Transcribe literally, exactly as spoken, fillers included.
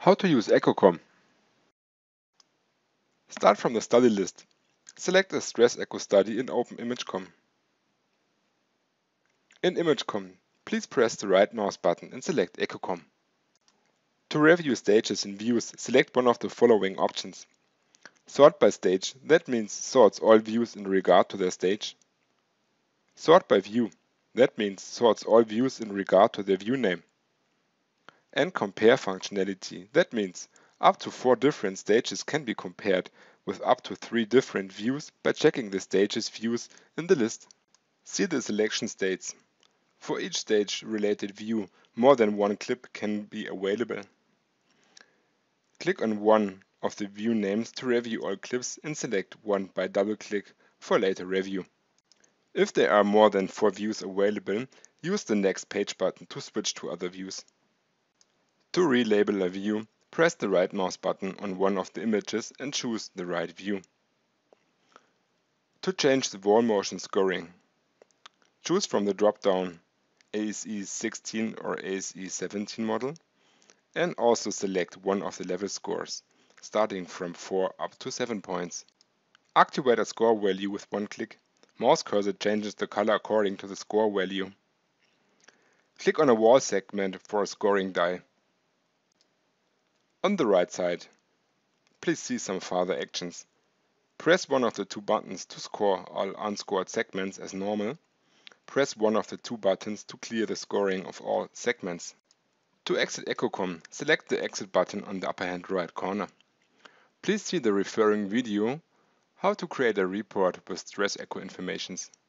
How to use EchoCom. Start from the study list. Select a stress echo study in OpenImageCom. In ImageCom, please press the right mouse button and select EchoCom. To review stages in views, select one of the following options. Sort by stage, that means sorts all views in regard to their stage. Sort by view, that means sorts all views in regard to their view name. And compare functionality, that means up to four different stages can be compared with up to three different views by checking the stage's views in the list. See the selection states. For each stage related view, more than one clip can be available. Click on one of the view names to review all clips and select one by double-click for later review. If there are more than four views available, use the Next Page button to switch to other views. To relabel a view, press the right mouse button on one of the images and choose the right view. To change the wall motion scoring, choose from the drop-down A S E sixteen or A S E seventeen model and also select one of the level scores, starting from four up to seven points. Activate a score value with one click. Mouse cursor changes the color according to the score value. Click on a wall segment for a scoring die. On the right side, please see some further actions. Press one of the two buttons to score all unscored segments as normal. Press one of the two buttons to clear the scoring of all segments. To exit EchoCom, select the Exit button on the upper hand right corner. Please see the referring video how to create a report with stress echo informations.